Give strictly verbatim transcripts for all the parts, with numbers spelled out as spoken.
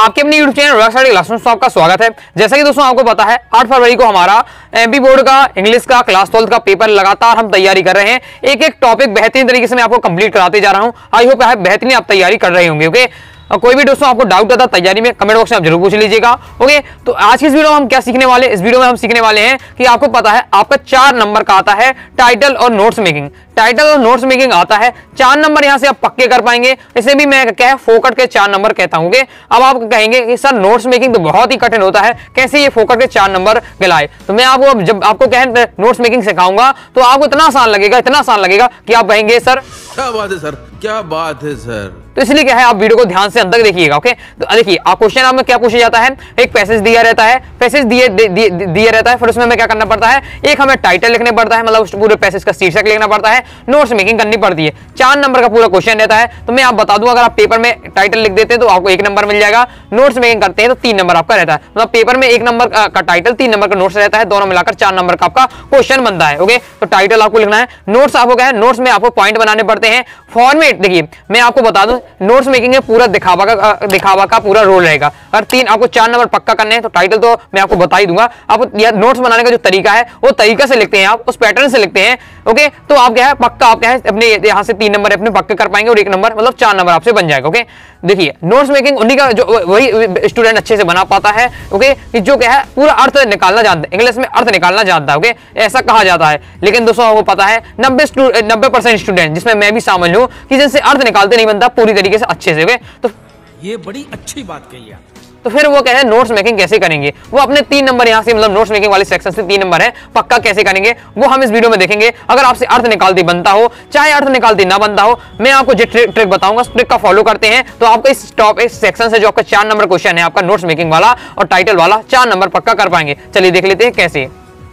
आपके अपनी YouTube channel Anurag study classroom में आपका स्वागत है। जैसा कि दोस्तों आपको पता है आठ फरवरी को हमारा एमपी बोर्ड का इंग्लिश का क्लास ट्वेल्थ का पेपर लगातार हम तैयारी कर रहे हैं। एक एक टॉपिक बेहतरीन तरीके से मैं आपको कंप्लीट कराते जा रहा हूं। आई होप है बेहतरीन आप तैयारी कर रहे होंगे। ओके, कोई भी दोस्तों आपको डाउट आता तैयारी में कमेंट बॉक्स में आप जरूर पूछ लीजिएगा। ओके, तो आज की इस वीडियो में हम क्या सीखने वाले हैं, इस वीडियो में हम सीखने वाले हैं कि आपको पता है आपका चार नंबर का आता है टाइटल और नोट्स मेकिंग। टाइटल और नोट्स मेकिंग आता है, चार नंबर यहां से आप पक्के कर पाएंगे। इसे भी मैं क्या है फोकट के चार नंबर कहता हूं। अब आप कहेंगे कि सर नोट्स मेकिंग तो बहुत ही कठिन होता है, कैसे ये फोकट के चार नंबर गिलाए। तो मैं आपको जब आपको कहें नोट्स मेकिंग सिखाऊंगा तो आपको इतना आसान लगेगा, इतना आसान लगेगा कि आप कहेंगे सर क्या बात है सर, क्या बात है सर। तो इसलिए क्या है आप वीडियो को ध्यान से अंत तक देखिएगा। ओके, तो देखिए आप क्वेश्चन आप में क्या पूछा जाता है, एक पैसेज दिया रहता है, पैसेज दिए दिया रहता है, फिर उसमें हमें क्या करना पड़ता है, एक हमें टाइटल लिखने पड़ता है, मतलब पूरे पैसेज का शीर्षक लिखना पड़ता है, नोट्स मेकिंग करनी पड़ती है। चार नंबर का पूरा क्वेश्चन रहता है। तो मैं आप बता दूं, अगर आप पेपर में टाइटल लिख देते हैं तो आपको एक नंबर मिल जाएगा, नोट्स मेकिंग करते हैं तो तीन नंबर आपका रहता है। मतलब पेपर में एक नंबर का टाइटल, तीन नंबर का नोट्स रहता है, दोनों मिलाकर चार नंबर का आपका क्वेश्चन बनता है। ओके, तो टाइटल आपको लिखना है, नोट्स आपको क्या है, नोट्स में आपको पॉइंट बनाने पड़ते हैं। फॉर्मेट देखिए मैं आपको बता दूं, नोट्स मेकिंग में पूरा दिखावा का दिखावा का पूरा रोल रहेगा। अगर तीन आपको चार नंबर पक्का करने हैं तो टाइटल तो मैं आपको बता ही दूंगा। आप नोट्स बनाने का जो तरीका है वो तरीका से लिखते हैं, आप उस पैटर्न से लिखते हैं। ओके, तो आप क्या है पक्का आप क्या है अपने यहां से तीन नंबर अपने पक्के कर पाएंगे और एक नंबर मतलब चार नंबर आपसे बन जाएगा। ओके, देखिए नोट्स मेकिंग उन्हीं का जो वही स्टूडेंट अच्छे से बना पाता है। ओके, जो क्या है पूरा अर्थ निकालना जानता है, इंग्लिश में अर्थ निकालना जानता है। ओके, ऐसा कहा जाता है। लेकिन दोस्तों आपको पता है नब्बे नब्बे परसेंट स्टूडेंट, जिसमें मैं भी शामिल हूं, कि जिनसे अर्थ निकालते नहीं बनता पूरी तरीके से अच्छे से। तो ये बड़ी अच्छी बात कही है। तो फिर वो कह रहे हैं नोट्स मेकिंग कैसे करेंगे, वो अपने तीन नंबर यहाँ से मतलब नोट्स मेकिंग वाले सेक्शन से तीन नंबर है पक्का कैसे करेंगे वो हम इस वीडियो में देखेंगे। अगर आपसे अर्थ निकालते बनता हो चाहे अर्थ निकालते ना बनता हो, मैं आपको जो ट्रिक ट्रिक बताऊंगा उस ट्रिक का फॉलो करते हैं तो आपको इस टॉप इस सेक्शन से जो आपका चार नंबर क्वेश्चन है आपका नोट्स मेकिंग वाला और टाइटल वाला चार नंबर पक्का कर पाएंगे। चलिए देख लेते हैं कैसे।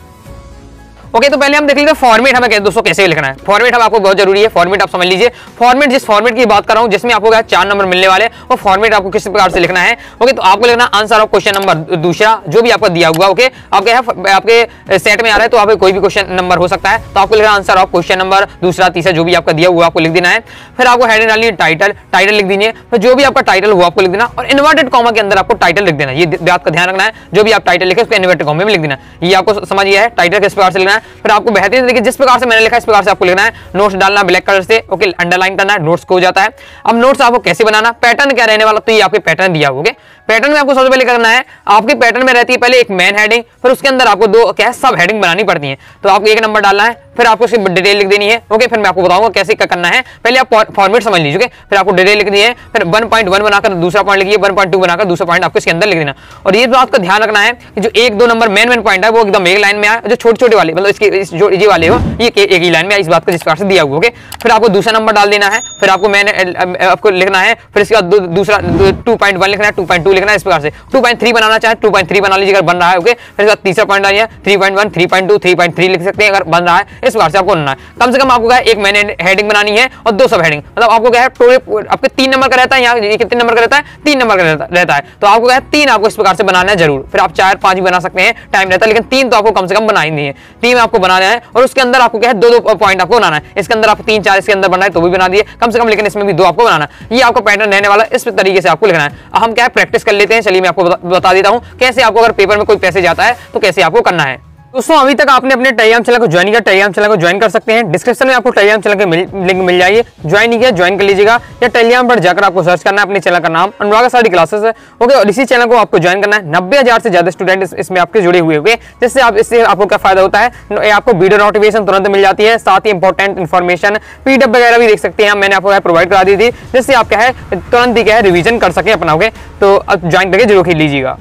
ओके, तो पहले हम देख लेते हैं फॉर्मेट हमें कैसे दोस्तों कैसे लिखना है। फॉर्मेट हम आपको बहुत जरूरी है, फॉर्मेट आप समझ लीजिए। फॉर्मेट जिस फॉर्मेट की बात कर रहा हूं जिसमें आपको चार नंबर मिलने वाले वो फॉर्मेट आपको किस प्रकार से लिखना है। ओके, तो आपको लिखना आंसर ऑफ क्वेश्चन नंबर दूसरा जो भी आपका दिया हुआ। ओके, आपके आपके सेट में आ रहा है तो आप कोई भी क्वेश्चन नंबर हो सकता है, तो आपको लिखना आंसर ऑफ क्वेश्चन नंबर दूसरा तीसरा जो भी आपका दिया हुआ आपको लिख देना है। फिर आपको हेडिंग डालनी है टाइटल, टाइटल लिख दीजिए। फिर जो भी आपका टाइटल हुआ आपको लिख देना और इन्वर्टेड कॉमा के अंदर आपको टाइटल लिख देना। ये बात का ध्यान रखना है, जो भी आप टाइटल लिखे उसको इन्वर्टेड कॉमा में लिख देना। ये आपको समझ गया है टाइटल किस प्रकार से लिखना है। फिर आपको बेहतरीन देखिए जिस प्रकार से मैंने लिखा है इस प्रकार से आपको लिखना है। नोट्स डालना ब्लैक कलर से, ओके, अंडरलाइन करना है, नोट्स को हो जाता है। अब नोट्स आपको कैसे बनाना, पैटर्न क्या रहने वाला, तो ये आपके पैटर्न दिया होगा। पैटर्न में आपको सबसे पहले करना है, आपके पैटर्न में रहती है पहले एक मेन हेडिंग, फिर उसके अंदर आपको दो क्या सब हेडिंग बनानी पड़ती है। तो आपको एक नंबर डालना है, फिर आपको उसकी डिटेल लिख देनी है। ओके, फिर मैं आपको बताऊंगा कैसे क्या करना है। पहले आप फॉर्मेट समझ लीजिए, फिर आपको डिटेल लिख दी है, फिर वन पॉइंट वन बनाकर दूसरा पॉइंट लिखिए, वन पॉइंट टू बनाकर दूसरा पॉइंट आपको इसके अंदर लिख देना। और ये बात का ध्यान रखना है कि जो एक दो नंबर मेन मेन पॉइंट है वो एकदम एक लाइन में आए, जो छोटे छोटे वाले मतलब इसके जो ये वाले हो ये एक ही लाइन में, इस बात को जिस प्रकार से दिया हुआ। ओके, फिर आपको दूसरा नंबर डाल देना है, फिर आपको मैंने आपको लिखना है, फिर इसके बाद दूसरा टू पॉइंट वन लिखना है, टू पॉइंट टू लिखना है, इस प्रकार से टू पॉइंट थ्री बनाना चाहे टू पॉइंट थ्री बना लीजिए अगर बन रहा है। ओके, फिर इसके बाद तीसरा पॉइंट डालिए three point one, three point two, three point three लिख सकते हैं अगर बन रहा है। इस प्रकार से आपको बनना है। कम से कम आपको क्या है एक मैंने हेडिंग बनानी है और दो सब हेडिंग, मतलब आपको क्या है टोटल आपके तीन नंबर का रहता है, यहाँ कितने नंबर का रहता है, तीन नंबर का रहता है। तो आपको क्या है तीन आपको इस प्रकार से बनाना है जरूर। फिर आप चार पांच भी बना सकते हैं, टाइम रहता है, लेकिन तीन तो आपको कम से कम बना ही नहीं है। तीन आपको बनाना है और उसके अंदर आपको क्या है दो दो पॉइंट आपको बनाना है। इसके अंदर आप तीन चार इसके अंदर बनाए तो भी बना दिए कम से कम, लेकिन इसमें भी दो आपको बनाना है। ये आपका पैटर्न रहने वाला, इस तरीके से आपको लिखना है। हम क्या है प्रैक्टिस कर लेते हैं। चलिए मैं आपको बता देता हूं कैसे आपको अगर पेपर में कोई पैसेज आता है तो कैसे आपको करना है। दोस्तों अभी तक आपने अपने टेलीग्राम चैनल को ज्वाइन किया, टेलीग्राम चैनल को ज्वाइन कर सकते हैं। डिस्क्रिप्शन में आपको टेलीग्राम चैनल की लिंक मिल जाएगी, ज्वाइन नहीं किया ज्वाइन कर लीजिएगा, या टेलीग्राम पर जाकर आपको सर्च करना है अपने चैनल का नाम अनुराग स्टडी क्लासेस है। ओके, और इसी चैनल को आपको ज्वाइन करना है। नब्बे हजार से ज्यादा स्टूडेंट इसमें आपके जुड़े हुए होंगे, जिससे आप इससे आपको क्या फायदा होता है, आपको वीडियो नोटिफिकेशन तुरंत मिल जाती है, साथ ही इंपॉर्टेंट इन्फॉर्मेशन पीडीएफ वगैरह भी देख सकते हैं। मैंने आपको प्रोवाइड करा दी थी, जिससे आप क्या है तुरंत ही क्या है रिविजन कर सके अपना। ओके, तो ज्वाइन करके जरूर लीजिएगा।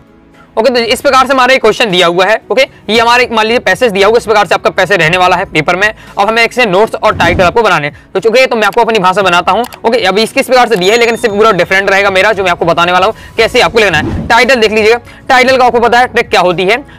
ओके, तो इस प्रकार से हमारा एक क्वेश्चन दिया हुआ है। ओके, ये हमारे मान लीजिए पैसेज दिया हुआ, इस प्रकार से आपका पैसे रहने वाला है पेपर में। अब हमें एक से नोट्स और टाइटल आपको बनाने, तो चूंकि तो मैं आपको अपनी भाषा बनाता हूँ। ओके, अभी इसके इस प्रकार से दिया है, लेकिन इससे पूरा डिफरेंट रहेगा मेरा जो मैं आपको बताने वाला हूँ कैसे आपको लिखना है। टाइटल देख लीजिएगा, टाइटल का आपको पता है ट्रिक क्या होती है।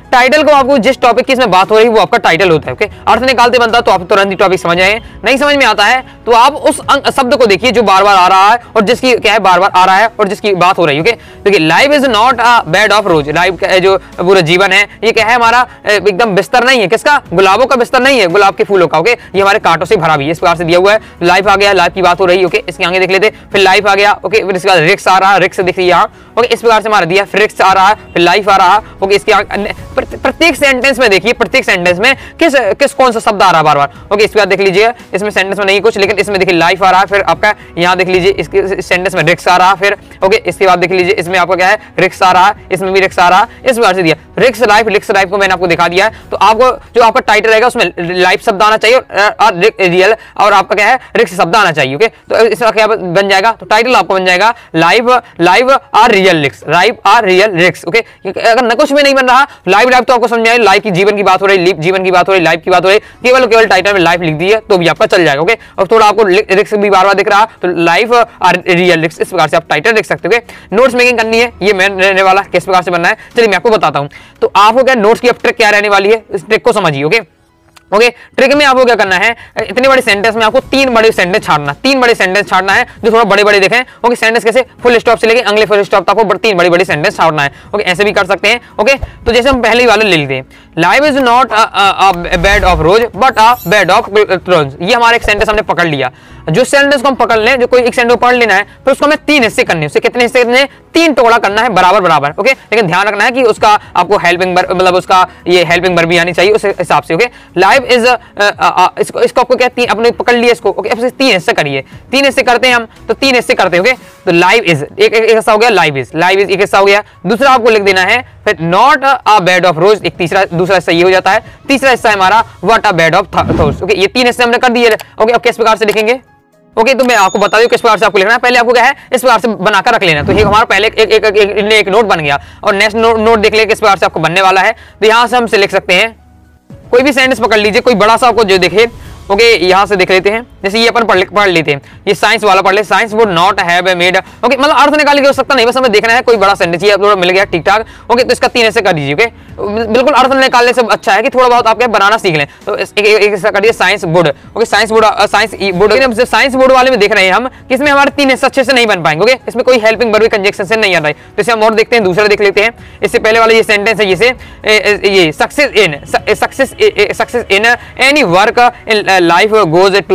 टाइटल को आपको जिस टॉपिक की इसमें बात हो रही है वो आपका टाइटल होता है। ओके, अर्थ निकालते बनता तो आप तुरंत ही टॉपिक समझ आए। नहीं समझ में आता है तो आप उस शब्द को देखिए जो बार बार आ रहा है और जिसकी क्या है बार बार आ रहा है और जिसकी बात हो रही है। ओके, देखिए life is not a bed of rose. Life का जो पूरा जीवन है ये क्या है हमारा एकदम बिस्तर नहीं है। किसका? गुलाबों का बिस्तर नहीं है, गुलाब के फूलों का। ओके, ये हमारे कांटों से भरा भी है, इस प्रकार से दिया हुआ है। लाइफ आ गया, लाइफ की बात हो रही है। ओके, इसके आगे देख लेते, फिर लाइफ आ गया। ओके, फिर इसके बाद रिक्स आ रहा है, रिक्स देखिए यहाँ। ओके, इस प्रकार से हमारा दिया, फिर रिक्स आ रहा है, फिर लाइफ आ रहा है। ओके, इसके आगे प्रत्येक सेंटेंस में देखिए, प्रत्येक सेंटेंस में किस किस कौन सा शब्द आ रहा है बार बार। ओके, इसके बाद देख लीजिए, इसमें सेंटेंस में नहीं कुछ, लेकिन इसमें देखिए लाइफ आ रहा है, फिर आपका यहाँ देख लीजिए इसके सेंटेंस में रिक्स आ रहा है। फिर ओके, इसके बाद देख लीजिए इसमें आपका क्या है रिक्स आ रहा है, इसमें भी रिक्स आ रहा है। इस प्रकार से दिया रिक्स लाइफ, रिक्स लाइफ को मैंने आपको दिखा दिया है। तो आपको जो आपका टाइटल रहेगा उसमें लाइफ शब्द आना चाहिए और रियल और आपका क्या है रिक्स शब्द आना चाहिए। ओके, तो इसका क्या बन जाएगा? तो टाइटल आपको बन जाएगा live live are real risks, live are real risks. Okay, अगर न कुछ में नहीं बन रहा लाइव लाइफ तो आपको समझ आए, लाइफ की जीवन की बात हो रही, जीवन की बात हो रही, लाइफ की बात हो रही, केवल केवल टाइटल में लाइफ लिख दी है तो भी आपका चल जाएगा। ओके, और थोड़ा आपको रिक्स भी बार बार दिख रहा तो लाइफ आर रियल रिक्स, इस प्रकार से आप टाइटल लिख सकते हो। नोट्स मेकिंग करनी है, ये मैं रहने वाला किस प्रकार से बनना है चलिए मैं आपको बताता हूं। तो आपको क्या नोट्स की अब ट्रिक क्या रहने वाली है, इस ट्रिक को समझिए। ओके ओके, ट्रिक में आपको क्या करना है, इतने बड़े सेंटेंस में आपको तीन बड़े सेंटेंस छाड़ना, तीन बड़े सेंटेंस छाड़ना है जो थोड़ा बड़े बड़े दिखें। ओके, सेंटेंस कैसे? फुल स्टॉप से लेके अगले फुल स्टॉप तक आपको तीन बड़ी बड़ी सेंटेंस छाड़ना है। ओके, ऐसे भी कर सकते हैं। ओके, तो जैसे हम पहले वाले ले लेते हैं, life is not a bed of rose but a bed of thorns. ये हमारा एक सेंटेंस हमने पकड़ लिया। जो सेंटेंस को हम पकड़ लें, जो कोई एक सेंटेंस पढ़ लेना है, फिर उसको हमें तीन हिस्से करने हैं। उससे कितने हिस्से करने हैं? तीन टुकड़ा करना है बराबर बराबर। ओके, लेकिन ध्यान रखना है कि उसका आपको हेल्पिंग मतलब उसका ये हेल्पिंग वर्ब भी आनी चाहिए उस हिसाब से। ओके, लाइफ इज इसको इसको आपको क्या तीन अपने पकड़ लिया इसको। ओके, अब से तीन हिस्से करिए, तीन हिस्से करते हैं हम, तो तीन हिस्से करते हैं। ओके, तो लाइफ इज एक एक हिस्सा हो गया, लाइफ इज लाइफ इज एक हिस्सा हो गया। दूसरा आपको लिख देना है फिर not a bed of rose, एक तीसरा दूसरा हिस्सा ये हो जाता है। तीसरा हिस्सा है हमारा what a bed of thoughts. Okay, ये तीन हिस्से हमने कर दिए। ओके, अब किस प्रकार से लिखेंगे? ओके, तो मैं आपको बता दूं किस प्रकार से आपको लिखना है। पहले आपको क्या है इस प्रकार से बनाकर रख लेना। तो ये हमारा पहले एक एक, एक, एक, एक नोट बन गया और नेक्स्ट नोट नोट देख ले किस प्रकार से आपको बनने वाला है। तो यहां से हम से लिख सकते हैं, कोई भी सेंटेंस पकड़ लीजिए, कोई बड़ा सा आपको जो दिखे। ओके, यहां से देख लेते हैं, जैसे ये अपन पढ़ पढ़ लेते हैं, ये साइंस वाला पढ़ ले, science would not have made. Okay, मतलब अर्थ निकालने की आवश्यकता नहीं, बस हमें देखना है कोई बड़ा सेंटेंस ये थोड़ा मिल गया ठीक ठाक। ओके, तो इसका तीन ऐसे कर दीजिए। ओके, बिल्कुल अर्थ निकालने से अच्छा है कि थोड़ा बहुत आप क्या बनाना सीख लें। तो एक एक ऐसा कर दिए science would. Okay, science would science would science would वाले में देख रहे हैं हम कि इसमें हमारे तीन हिस्से अच्छे से नहीं बन पाएंगे। ओके, इसमें कोई हेल्पिंग वर्ब कंजक्शन से नहीं आ रहा है। तो इसे हम और देखते हैं, दूसरा देख लेते हैं। इससे पहले वाला ये सेंटेंस है, जैसे ये success in success success in any work in life goes to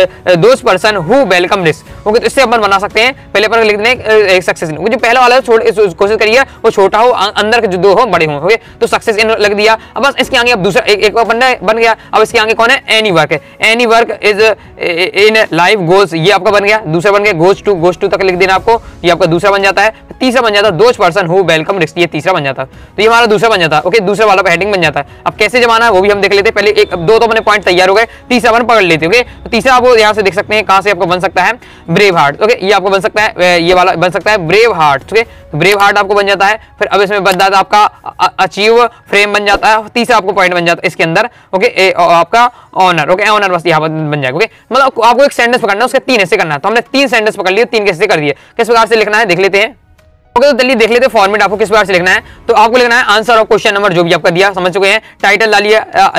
those person who welcome risk. Okay, तो इससे अपन बना सकते हैं, पहले अपन लिख दें एक सक्सेस इन, जो पहला वाला छोड़ कोशिश करिए वो छोटा हो, अंदर के जो दो हो बड़े हो। ओके, तो सक्सेस इन लग दिया। अब बस इसके आगे अब दूसरा एक एक बन बन गया। अब इसके आगे कौन है? एनी वर्क है, any work is in life goes, ये आपका बन गया। दूसरा बन गया गोज टू, गोज टू तक लिख देना आपको, ये आपका दूसरा बन जाता है। तीसरा बन जाता है those person who welcome risk, ये तीसरा बन जाता है। तो ये हमारा दूसरा बन जाता है। ओके, दूसरा वाला हेडिंग बन जाता है। अब कैसे जमाना है वो भी हम देख लेते हैं। पहले एक दो तो अपने पॉइंट तैयार हो गए, तीसरा अपन पकड़ लेते हैं। ओके, तो तीसरा आपको यहाँ से देख सकते हैं कहां से आपको बन सकता है, ब्रेव हार्ट। ओके, ये आपको बन सकता है, ये वाला बन सकता है brave heart. Okay, brave heart आपको बन जाता है। फिर अब इसमें बन जाता है आपका अचीव फ्रेम बन जाता है। तीसरा आपको पॉइंट बन जाता है इसके अंदर। ओके, आपका ऑनर। ओके, ऑनर बस यहाँ पर बन जाएगा। ओके, मतलब आपको एक सेंटेंस पकड़ना है, उसके तीन हिस्से करना है। तो हमने तीन सेंटेंस पकड़ लिए, तीन हिस्से कर दिए। किस प्रकार से लिखना है देख लेते हैं। ओके, तो चलिए देख लेते हैं फॉर्मेट आपको किस प्रकार से लिखना है। तो आपको लिखना है आंसर ऑफ क्वेश्चन नंबर जो भी आपका दिया, समझ चुके हैं। टाइटल डालिए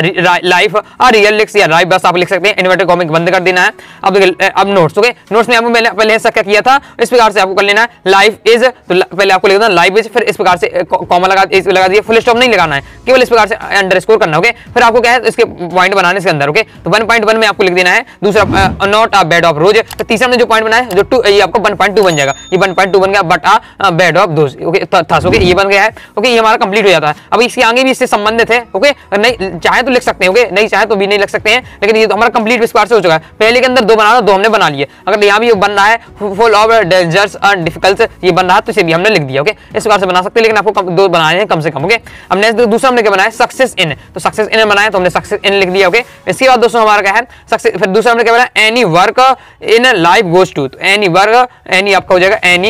लाइफ और रियल लिक्स या लाइफ बस आप लिख सकते हैं, इन्वर्टेड कॉमिक बंद कर देना है। अब अब नोट्स। ओके, नोट्स में आपको पहले पहले ऐसा क्या किया था, इस प्रकार से आपको कर लेना है लाइफ इज, तो पहले आपको लिखना है लाइफ इज, फिर इस प्रकार से कॉमा लगा लगा दिए, फुल स्टॉप नहीं लगाना है, केवल इस प्रकार से अंडरस्कोर करना। ओके, फिर आपको क्या है इसके पॉइंट बनाने इसके अंदर। ओके, तो वन पॉइंट वन में आपको लिख देना है दूसरा not a bed of rose. तो तीसरा में जो पॉइंट बनाया जो टू, ये आपको वन पॉइंट टू बन जाएगा, ये वन पॉइंट टू बन गया but a bed of those. Okay, thus. Okay, ये बन गया है। ओके, ये हमारा कंप्लीट हो जाता है। अब इसके आगे भी इससे संबंधित है। ओके, नहीं चाहे तो लिख सकते हैं, ओके, नहीं चाहे तो भी नहीं लिख सकते हैं, लेकिन ये तो हमारा कंप्लीट इस बार से हो चुका है। पहले के अंदर दो बना दो हमने बना लिए। अगर यहाँ भी बन रहा है full of dangers and difficult, ये बन रहा है तो इसे भी हमने लिख दिया। ओके, इस प्रकार से बना सकते हैं, लेकिन आपको दो बनाए हैं कम से कम। ओके, अब नेक्स्ट दूसरा हमने क्या बनाया, सक्सेस इन। तो सक्सेस इन बनाया तो हमने सक्सेस इन लिख दिया। ओके, इसके बाद दोस्तों हमारा क्या है सक्सेस, फिर दूसरा हमने क्या बनाया any work in life goes to. तो एनी वर्क, एनी आपका हो जाएगा any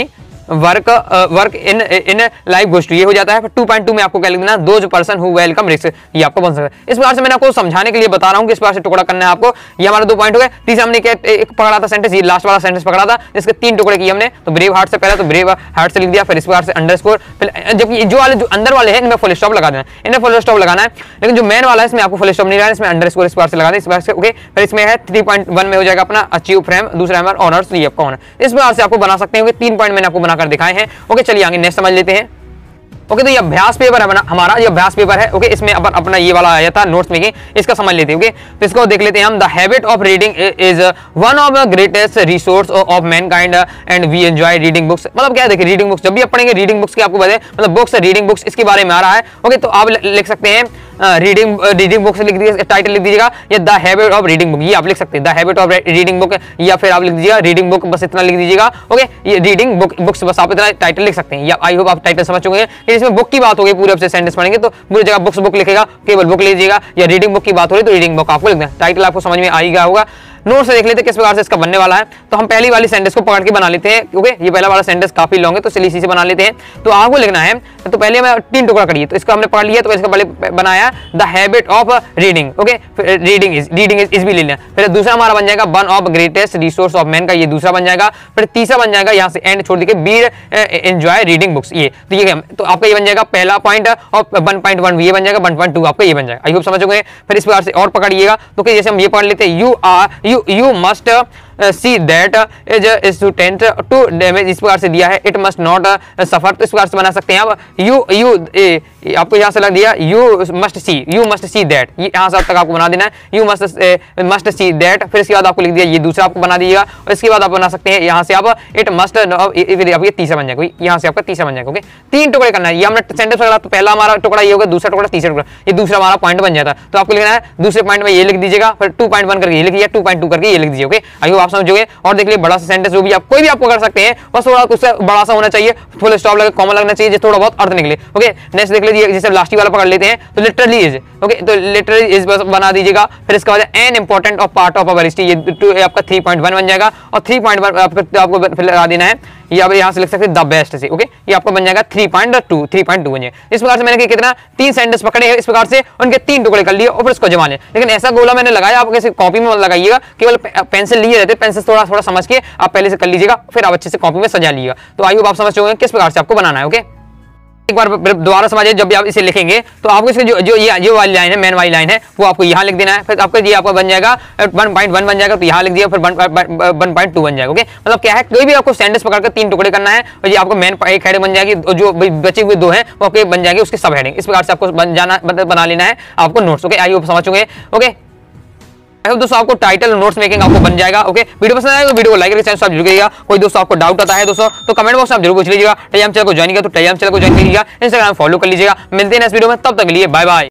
work work in in life goes, ये हो जाता है। टू पॉइंट टू में आपको क्या लिख देना, those person who welcome risk, ये आपको बन सकता है। इस प्रकार से मैंने आपको समझाने के लिए बता रहा हूँ कि इस प्रकार से टुकड़ा करना है आपको। ये हमारा दो पॉइंट हो गए। तीसरा हमने क्या एक पकड़ा था सेंटेंस, ये लास्ट वाला सेंटेंस पकड़ा था जिसके तीन टुकड़े किए हमने। तो ब्रेव हार्ट से पहले तो ब्रेव हार्ट से लिख दिया, फिर इस प्रकार से अंडरस्कोर, फिर जबकि जो वाले जो अंदर वाले हैं इनमें फुल स्टॉप लगा देना, इनमें फुल स्टॉप लगाना है। लेकिन जो मेन वाला है इसमें आपको फुल स्टॉप नहीं लगाना, इसमें अंडरस्कोर इस प्रकार से लगाना है, इस प्रकार से। ओके, फिर इसमें है थ्री पॉइंट वन में हो जाएगा अपना अचीव फ्रेम, दूसरा हमारा ऑनर्स, ये आपका ऑनर। इस प्रकार से आपको बना सकते हैं। तीन पॉइंट मैंने आपको बनाकर दिखाए हैं। ओके, चलिए आगे नेक्स्ट समझ लेते हैं। ओके, तो ये अभ्यास पेपर है हमारा, ये अभ्यास पेपर है। ओके, इसमें अपन अपना ये वाला आया था नोट्स मेकिंग, इसका समझ लेते हैं। ओके, तो इसको देख लेते हैं हम। The habit of reading is one of the greatest resource of mankind and we enjoy reading books. मतलब क्या है, देखिए रीडिंग बुक्स जब भी आप पढ़ेंगे रीडिंग बुक्स की आपको बताए, मतलब बुक्स रीडिंग बुक्स इसके बारे में आ रहा है। ओके, तो आप लिख सकते हैं रीडिंग रीडिंग बुक्स लिख दीजिए, टाइटल लिख दीजिएगा, या the habit of reading book, ये आप लिख सकते हैं the habit of reading book, या फिर आप लिख दीजिएगा रीडिंग बुक, बस इतना लिख दीजिएगा। ओके, ये रीडिंग बुक बुक्स बस आप इतना टाइटल लिख सकते हैं। या आई होप आप टाइटल समझ चुके हैं कि इसमें बुक की बात होगी, पूरे से सेंटेंस पढ़ेंगे तो पूरी जगह बुक्स बुक लिखेगा, केवल बुक लीजिएगा, या रीडिंग बुक की बात हो रही तो रीडिंग बुक आपको लिखना है। टाइटल आपको समझ में आएगा होगा। नोट से देख लेते हैं किस प्रकार से इसका बनने वाला है। तो हम पहली वाली सेंटेंस को पकड़ के बना लेते हैं। ओके, ये पहला वाला सेंटेंस काफी लॉन्ग है तो चलिए इसी से बना लेते हैं। तो आपको लिखना है, तो पहले हमें तीन टुकड़ा करिए, तो इसका हमने पढ़ लिया, तो इसका पहले बनाया the habit of reading. Okay, reading is reading is इस भी ले लेना। फिर दूसरा हमारा बन जाएगा one of greatest resource of man का, ये दूसरा बन जाएगा। फिर तीसरा बन जाएगा यहाँ से एंड छोड़ देके बी एंजॉय रीडिंग बुक्स, ये तो ये तो आपका ये बन जाएगा पहला पॉइंट, और वन पॉइंट वन ये बन जाएगा, वन पॉइंट टू आपका ये बन जाएगा। आई होप समझ गए। फिर इस प्रकार से और पकड़िएगा, तो जैसे हम ये पढ़ लेते हैं, you are you you must see that as a student to damage, इस प्रकार से दिया है, इट मस्ट नॉट सफर, तो इस प्रकार से बना सकते हैं आप। यू यू आपको यहाँ से लग दिया you must see, you must see that, ये यहाँ से अब तक आपको बना देना है, you must must see that. फिर इसके बाद आपको लिख दिया ये दूसरा आपको बना दीजिएगा, और इसके बाद आप बना सकते हैं यहाँ से आप इट मस्ट, ये तीसरा बन जाएगा, यहाँ से आपका तीसरा बन जाएगा। ओके, तीन टुकड़े करना है। ये हमने सेंटेंस पकड़ा, तो पहला हमारा टुकड़ा ये होगा, दूसरा टुकड़ा, तीसरा टुकड़ा, ये दूसरा हमारा पॉइंट बन जाता है। तो आपको लिखना है दूसरे पॉइंट में ये लिख दीजिएगा, फिर टू पॉइंट वन करके ये लिख दिया, टू पॉइंट टू करके ये लिख दीजिए। ओके, आई होप आप समझोगे। और देख लीजिए बड़ा सा सेंटेंस जो भी आप कोई भी आपको कर सकते हैं, बस थोड़ा उससे बड़ा सा होना चाहिए, फुल स्टॉप लगे, कॉमा लगना चाहिए, जिससे थोड़ा बहुत अर्थ निकले। ओके, नेक्स्ट देख लीजिए, जैसे लास्ट वाला पकड़ लेते हैं, तो लिटरली इज। ओके, तो लिटरली इज बना दीजिएगा। फिर इसके बाद an important of part of our history, ये आपका थ्री पॉइंट वन बन जाएगा, और थ्री पॉइंट वन आपको फिर लगा देना है, ये आप यहाँ से लिख सकते हैं द बेस्ट से। ओके, ये आपको बन जाएगा three point two three point two बन जाएगा। इस प्रकार से मैंने कितना तीन सेंटेंस पकड़े हैं, इस प्रकार से उनके तीन टुकड़े कर लिए और फिर इसको जमा लें। लेकिन ऐसा गोला मैंने लगाया, आप कैसे कॉपी में लगाइएगा, केवल पेंसिल लिए रहते, पेंसिल थोड़ा थोड़ा समझ के आप पहले से कर लीजिएगा, फिर आप अच्छे से कॉपी में सजा लीजिएगा। तो आई होप आप समझ चुके किस प्रकार से आपको बनाना है। ओके, एक बार दोबारा समझिए, जब भी आप इसे लिखेंगे तो आपको इसके जो जो ये जो वाली लाइन है, मेन वाली लाइन है, वो आपको यहाँ लिख देना है। फिर आपका ये आपका बन जाएगा वन पॉइंट वन बन जाएगा, तो यहाँ लिख दिया, फिर वन पॉइंट टू बन जाएगा। ओके, मतलब क्या है, कोई भी आपको सेंटेंस पकड़कर तीन टुकड़े करना है, और ये आपको मेन एक हेडिंग बन जाएगी, जो बचे हुए दो हैं वो आपके बन जाएंगे उसके सब हेडिंग। इस प्रकार से आपको बन जाना बना लेना है आपको नोट्स। ओके, आई होप समझ चुके। ओके, दोस्तों आपको टाइटल नोट्स मेकिंग आपको बन जाएगा। ओके, वीडियो पसंद आएगा तो वीडियो को लाइक करके चैनल सब्सक्राइब जरूर करिएगा। कोई दोस्तों आपको डाउट आता है दोस्तों तो कमेंट बॉक्स में आप जरूर पूछ लीजिएगा। टेलीग्राम चैनल को ज्वाइन किया तो टेलीग्राम चैनल को ज्वाइन कीजिएगा, इंस्टाग्राम फॉलो कर लीजिएगा। मिलते हैं नेक्स्ट वीडियो में, तब तक के लिए बाय बाय।